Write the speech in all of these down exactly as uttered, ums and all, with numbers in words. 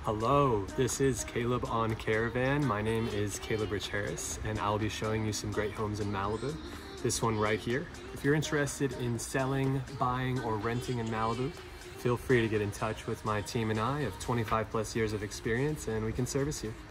Hello, this is Kaleb on Caravan. My name is Kaleb Rich Harris, and I'll be showing you some great homes in Malibu. This one right here. If you're interested in selling, buying, or renting in Malibu, feel free to get in touch with my team and I of twenty-five plus years of experience, and we can service you.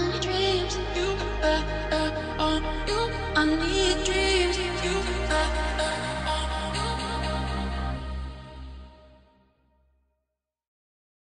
I need dreams, you,